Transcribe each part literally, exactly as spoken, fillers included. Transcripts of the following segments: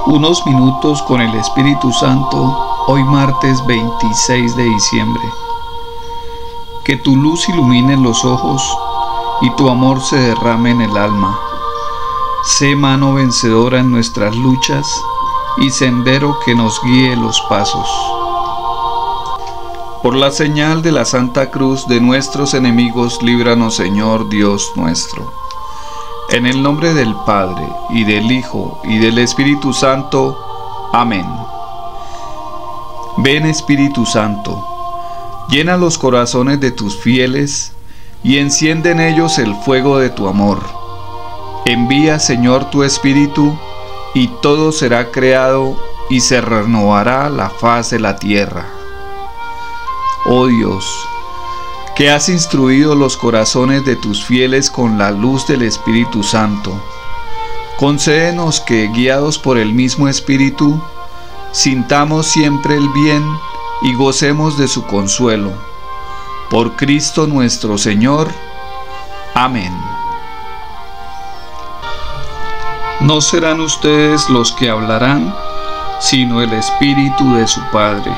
Unos minutos con el Espíritu Santo, hoy martes veintiséis de diciembre. Que tu luz ilumine los ojos y tu amor se derrame en el alma. Sé mano vencedora en nuestras luchas y sendero que nos guíe los pasos. Por la señal de la Santa Cruz de nuestros enemigos, líbranos, Señor Dios nuestro. En el nombre del Padre, y del Hijo, y del Espíritu Santo. Amén. Ven, Espíritu Santo, llena los corazones de tus fieles, y enciende en ellos el fuego de tu amor. Envía, Señor, tu Espíritu, y todo será creado, y se renovará la faz de la tierra. Oh Dios, que has instruido los corazones de tus fieles con la luz del Espíritu Santo, concédenos que, guiados por el mismo Espíritu, sintamos siempre el bien y gocemos de su consuelo. Por Cristo nuestro Señor. Amén. No serán ustedes los que hablarán, sino el Espíritu de su Padre.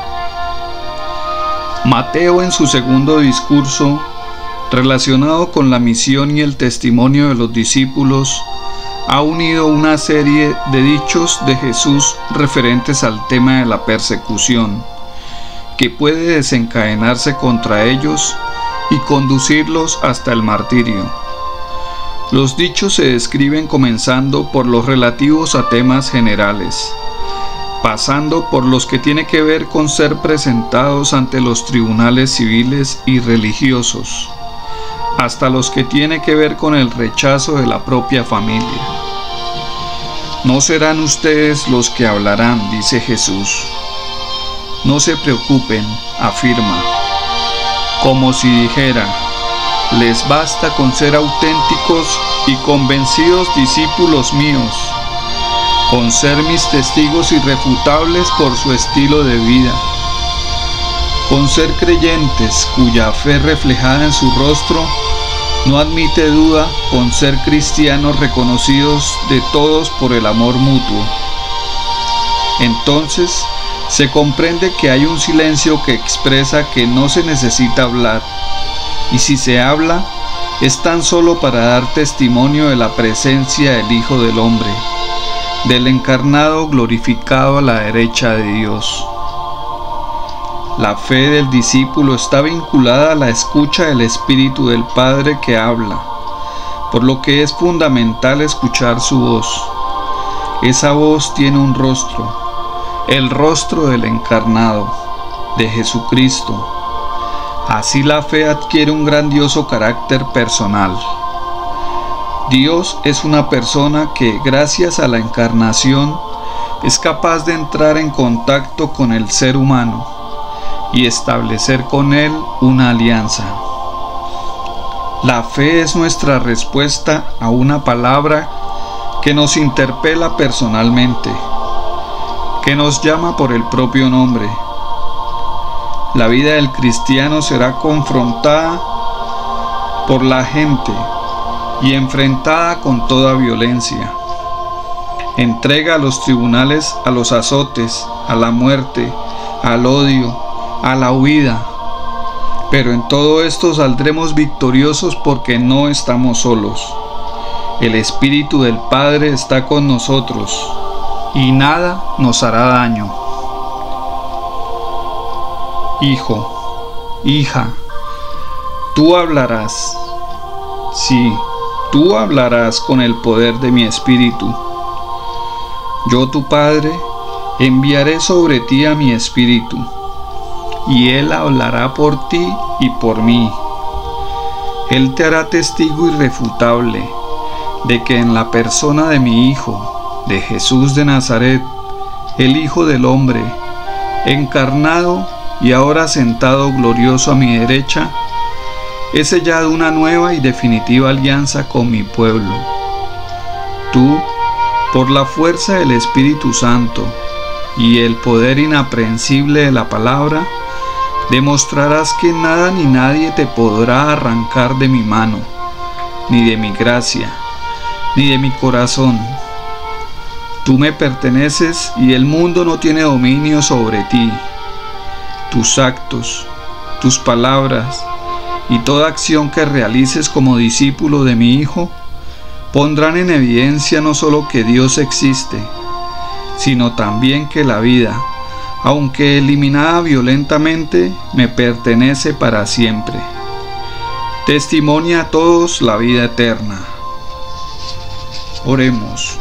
Mateo, en su segundo discurso, relacionado con la misión y el testimonio de los discípulos, ha unido una serie de dichos de Jesús referentes al tema de la persecución, que puede desencadenarse contra ellos y conducirlos hasta el martirio. Los dichos se describen comenzando por los relativos a temas generales, pasando por los que tiene que ver con ser presentados ante los tribunales civiles y religiosos, hasta los que tiene que ver con el rechazo de la propia familia. No serán ustedes los que hablarán, dice Jesús. No se preocupen, afirma, como si dijera: les basta con ser auténticos y convencidos discípulos míos, con ser mis testigos irrefutables por su estilo de vida, con ser creyentes cuya fe reflejada en su rostro no admite duda, con ser cristianos reconocidos de todos por el amor mutuo. Entonces se comprende que hay un silencio que expresa que no se necesita hablar, y si se habla, es tan solo para dar testimonio de la presencia del Hijo del Hombre, del encarnado glorificado a la derecha de Dios. La fe del discípulo está vinculada a la escucha del Espíritu del Padre que habla, por lo que es fundamental escuchar su voz. Esa voz tiene un rostro, el rostro del encarnado, de Jesucristo. Así la fe adquiere un grandioso carácter personal. Dios es una persona que, gracias a la encarnación, es capaz de entrar en contacto con el ser humano y establecer con él una alianza. La fe es nuestra respuesta a una palabra que nos interpela personalmente, que nos llama por el propio nombre. La vida del cristiano será confrontada por la gente y enfrentada con toda violencia. Entrega a los tribunales a los azotes, a la muerte, al odio, a la huida. Pero en todo esto saldremos victoriosos porque no estamos solos. El Espíritu del Padre está con nosotros y nada nos hará daño. Hijo, hija, tú hablarás. Sí, tú hablarás con el poder de mi Espíritu. Yo, tu Padre, enviaré sobre ti a mi Espíritu, y Él hablará por ti y por mí. Él te hará testigo irrefutable de que en la persona de mi Hijo, de Jesús de Nazaret, el Hijo del Hombre, encarnado y ahora sentado glorioso a mi derecha, he sellado una nueva y definitiva alianza con mi pueblo. Tú, por la fuerza del Espíritu Santo y el poder inaprehensible de la palabra, demostrarás que nada ni nadie te podrá arrancar de mi mano, ni de mi gracia, ni de mi corazón. Tú me perteneces y el mundo no tiene dominio sobre ti. Tus actos, tus palabras y toda acción que realices como discípulo de mi Hijo pondrán en evidencia no solo que Dios existe, sino también que la vida, aunque eliminada violentamente, me pertenece para siempre. Testimonia a todos la vida eterna. Oremos.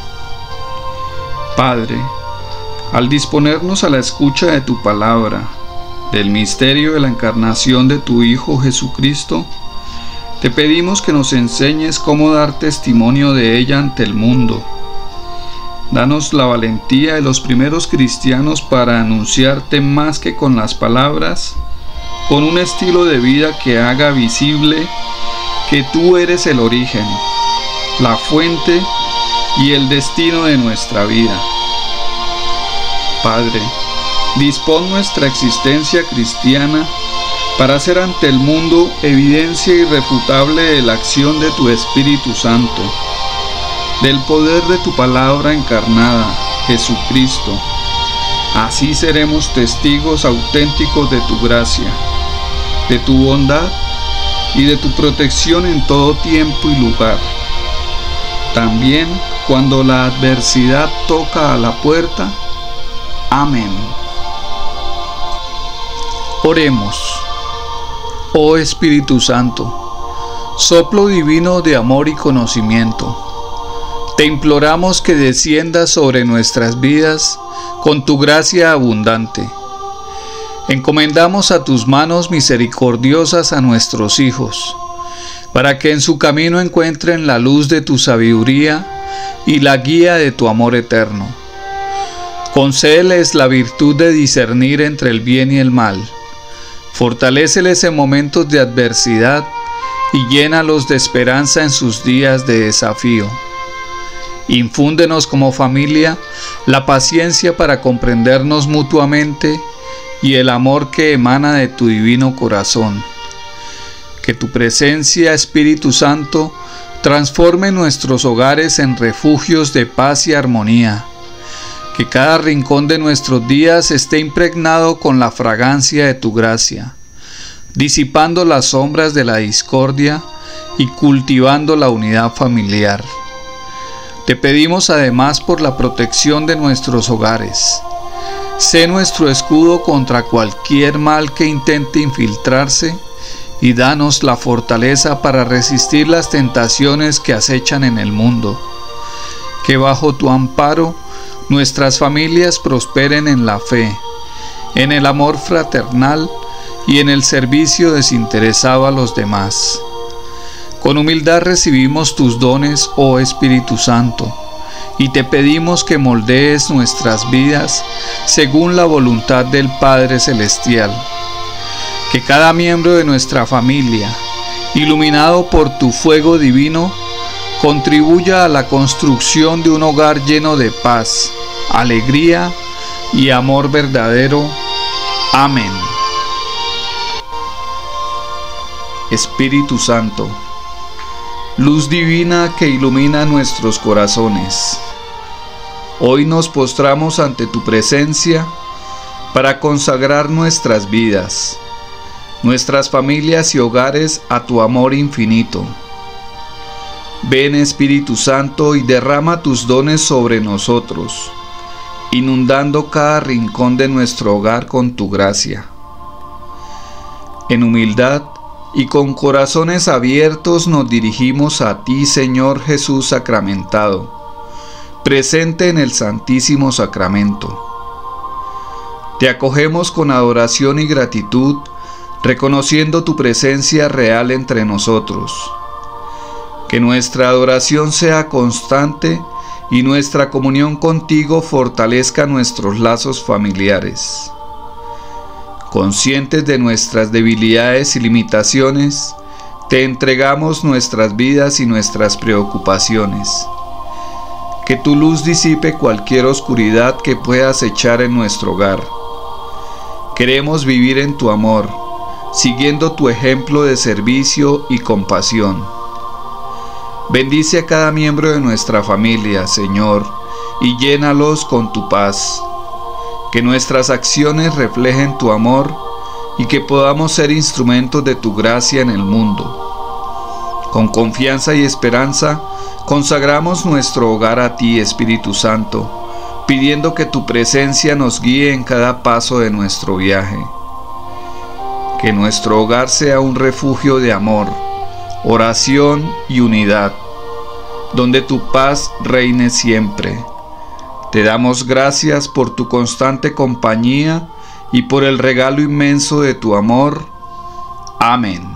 Padre, al disponernos a la escucha de tu palabra, del misterio de la encarnación de tu Hijo Jesucristo, te pedimos que nos enseñes cómo dar testimonio de ella ante el mundo. Danos la valentía de los primeros cristianos para anunciarte más que con las palabras, con un estilo de vida que haga visible que tú eres el origen, la fuente y el destino de nuestra vida. Padre, dispón nuestra existencia cristiana para hacer ante el mundo evidencia irrefutable de la acción de tu Espíritu Santo, del poder de tu palabra encarnada, Jesucristo. Así seremos testigos auténticos de tu gracia, de tu bondad y de tu protección en todo tiempo y lugar. También cuando la adversidad toca a la puerta. Amén. Oremos. Oh Espíritu Santo, soplo divino de amor y conocimiento, te imploramos que desciendas sobre nuestras vidas con tu gracia abundante. Encomendamos a tus manos misericordiosas a nuestros hijos, para que en su camino encuentren la luz de tu sabiduría y la guía de tu amor eterno. Concédeles la virtud de discernir entre el bien y el mal. Fortaléceles en momentos de adversidad y llénalos de esperanza en sus días de desafío. Infúndenos como familia la paciencia para comprendernos mutuamente y el amor que emana de tu divino corazón. Que tu presencia, Espíritu Santo, transforme nuestros hogares en refugios de paz y armonía. Que cada rincón de nuestros días esté impregnado con la fragancia de tu gracia, disipando las sombras de la discordia y cultivando la unidad familiar. Te pedimos además por la protección de nuestros hogares. Sé nuestro escudo contra cualquier mal que intente infiltrarse y danos la fortaleza para resistir las tentaciones que acechan en el mundo. Que bajo tu amparo nuestras familias prosperen en la fe, en el amor fraternal y en el servicio desinteresado a los demás. Con humildad recibimos tus dones, oh Espíritu Santo, y te pedimos que moldees nuestras vidas según la voluntad del Padre Celestial. Que cada miembro de nuestra familia, iluminado por tu fuego divino, contribuya a la construcción de un hogar lleno de paz, alegría y amor verdadero. Amén. Espíritu Santo, luz divina que ilumina nuestros corazones, hoy nos postramos ante tu presencia para consagrar nuestras vidas, nuestras familias y hogares a tu amor infinito. Ven, Espíritu Santo, y derrama tus dones sobre nosotros, inundando cada rincón de nuestro hogar con tu gracia. En humildad y con corazones abiertos nos dirigimos a ti, Señor Jesús sacramentado, presente en el Santísimo Sacramento. Te acogemos con adoración y gratitud, reconociendo tu presencia real entre nosotros. Que nuestra adoración sea constante y nuestra comunión contigo fortalezca nuestros lazos familiares. Conscientes de nuestras debilidades y limitaciones, te entregamos nuestras vidas y nuestras preocupaciones. Que tu luz disipe cualquier oscuridad que pueda acechar en nuestro hogar. Queremos vivir en tu amor, siguiendo tu ejemplo de servicio y compasión. Bendice a cada miembro de nuestra familia, Señor, y llénalos con tu paz. Que nuestras acciones reflejen tu amor y que podamos ser instrumentos de tu gracia en el mundo. Con confianza y esperanza, consagramos nuestro hogar a ti, Espíritu Santo, pidiendo que tu presencia nos guíe en cada paso de nuestro viaje. Que nuestro hogar sea un refugio de amor, oración y unidad, donde tu paz reine siempre. Te damos gracias por tu constante compañía y por el regalo inmenso de tu amor. Amén.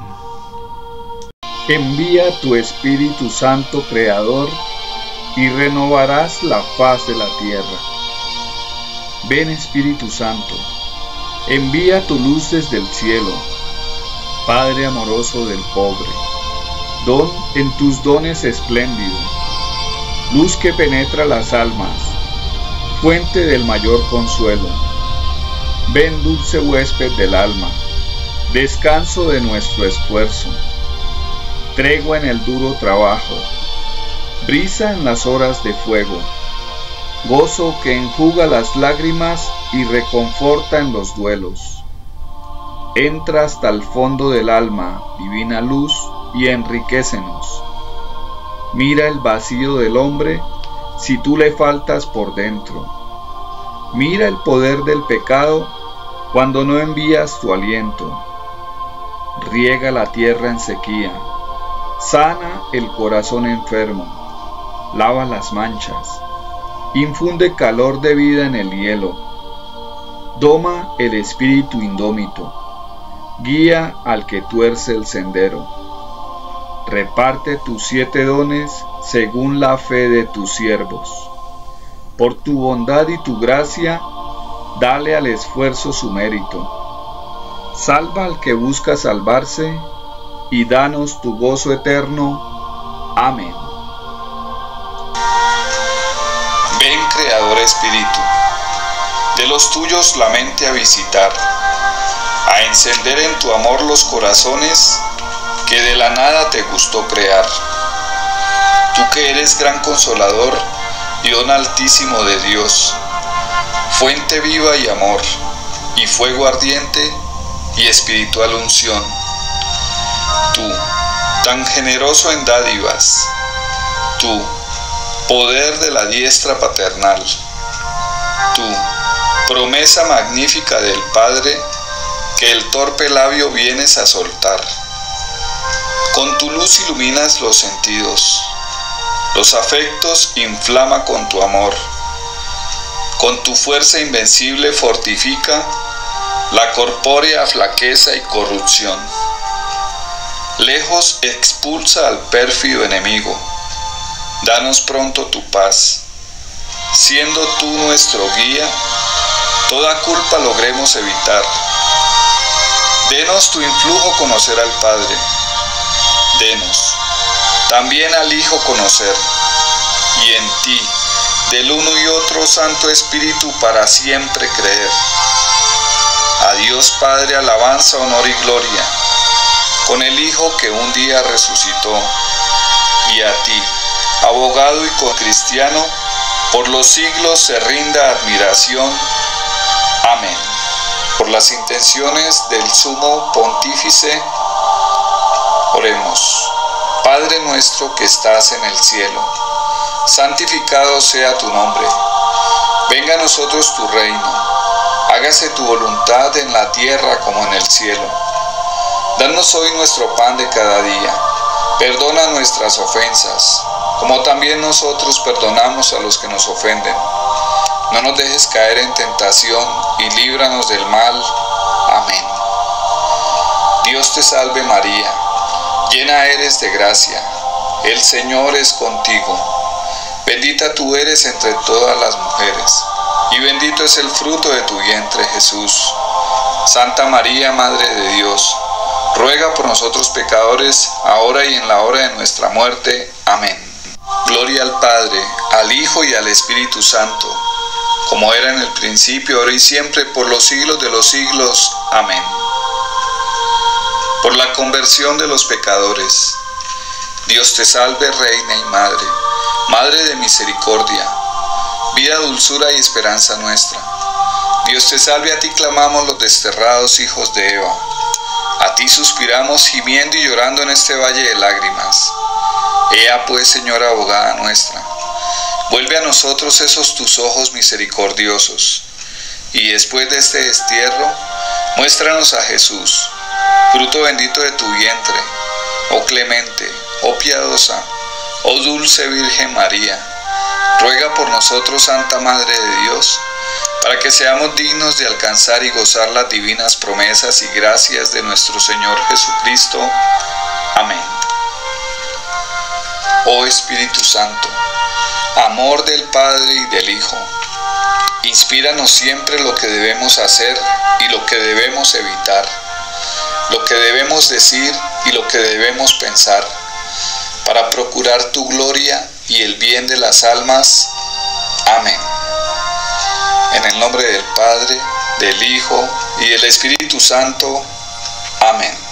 Envía tu Espíritu Santo Creador y renovarás la faz de la tierra. Ven, Espíritu Santo, envía tu luz desde el cielo, Padre amoroso del pobre, don en tus dones espléndido, luz que penetra las almas, fuente del mayor consuelo. Ven, dulce huésped del alma, descanso de nuestro esfuerzo, tregua en el duro trabajo, brisa en las horas de fuego, gozo que enjuga las lágrimas y reconforta en los duelos. Entra hasta el fondo del alma, divina luz, y enriquécenos. Mira el vacío del hombre si tú le faltas por dentro. Mira el poder del pecado cuando no envías tu aliento. Riega la tierra en sequía, sana el corazón enfermo, lava las manchas, infunde calor de vida en el hielo, doma el espíritu indómito, guía al que tuerce el sendero. Reparte tus siete dones según la fe de tus siervos. Por tu bondad y tu gracia, dale al esfuerzo su mérito. Salva al que busca salvarse, y danos tu gozo eterno. Amén. Ven, Creador Espíritu, de los tuyos la mente a visitar, a encender en tu amor los corazones que de la nada te gustó crear. Tú que eres gran consolador y don altísimo de Dios, fuente viva y amor, y fuego ardiente y espiritual unción. Tú, tan generoso en dádivas, tú, poder de la diestra paternal, tú, promesa magnífica del Padre, que el torpe labio vienes a soltar. Con tu luz iluminas los sentidos, los afectos inflama con tu amor, con tu fuerza invencible fortifica la corpórea flaqueza y corrupción. Lejos expulsa al pérfido enemigo, danos pronto tu paz, siendo tú nuestro guía, toda culpa logremos evitar. Denos tu influjo conocer al Padre, denos también al Hijo conocer, y en ti, del uno y otro Santo Espíritu para siempre creer. A Dios Padre alabanza, honor y gloria, con el Hijo que un día resucitó, y a ti, abogado y cocristiano, por los siglos se rinda admiración. Amén. Por las intenciones del Sumo Pontífice, oremos. Padre nuestro que estás en el cielo, santificado sea tu nombre. Venga a nosotros tu reino. Hágase tu voluntad en la tierra como en el cielo. Danos hoy nuestro pan de cada día. Perdona nuestras ofensas, como también nosotros perdonamos a los que nos ofenden. No nos dejes caer en tentación y líbranos del mal. Amén. Dios te salve María, llena eres de gracia, el Señor es contigo. Bendita tú eres entre todas las mujeres, y bendito es el fruto de tu vientre, Jesús. Santa María, Madre de Dios, ruega por nosotros pecadores, ahora y en la hora de nuestra muerte. Amén. Gloria al Padre, al Hijo y al Espíritu Santo, como era en el principio, ahora y siempre, por los siglos de los siglos. Amén. Por la conversión de los pecadores, Dios te salve, Reina y Madre, Madre de misericordia, vida, dulzura y esperanza nuestra. Dios te salve, a ti clamamos los desterrados hijos de Eva. A ti suspiramos gimiendo y llorando en este valle de lágrimas. Ea pues, Señora abogada nuestra, vuelve a nosotros esos tus ojos misericordiosos, y después de este destierro, muéstranos a Jesús, fruto bendito de tu vientre, oh clemente, oh piadosa, oh dulce Virgen María. Ruega por nosotros, Santa Madre de Dios, para que seamos dignos de alcanzar y gozar las divinas promesas y gracias de nuestro Señor Jesucristo. Amén. Oh Espíritu Santo, amor del Padre y del Hijo, inspíranos siempre lo que debemos hacer y lo que debemos evitar, lo que debemos decir y lo que debemos pensar, para procurar tu gloria y el bien de las almas. Amén. En el nombre del Padre, del Hijo y del Espíritu Santo. Amén.